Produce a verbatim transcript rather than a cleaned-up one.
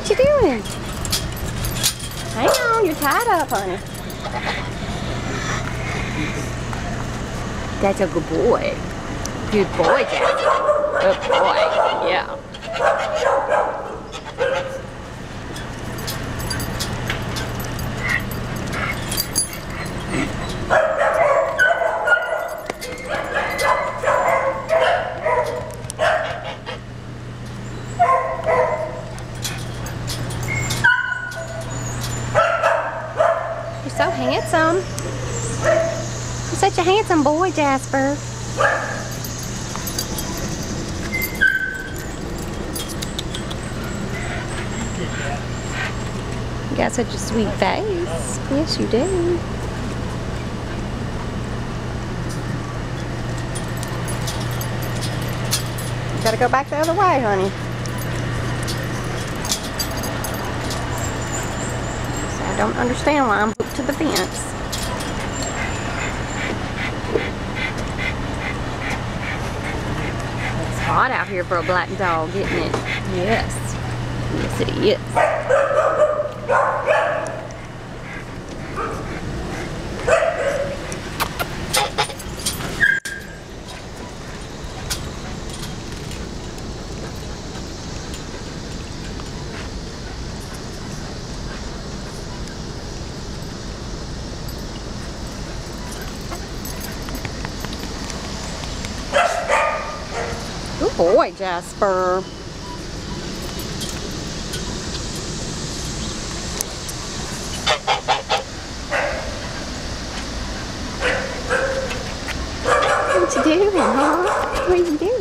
What you doing? Hang on, you're tied up, honey. That's a good boy. Good boy, Jasper. Good boy. Yeah. You're so handsome. You're such a handsome boy, Jasper. You got such a sweet face. Yes, you do. You gotta go back the other way, honey. So I don't understand why I'm hooked to the fence. It's hot out here for a black dog, isn't it? Yes. Yes, it is. Good boy, Jasper. What you doing, huh? What you doing?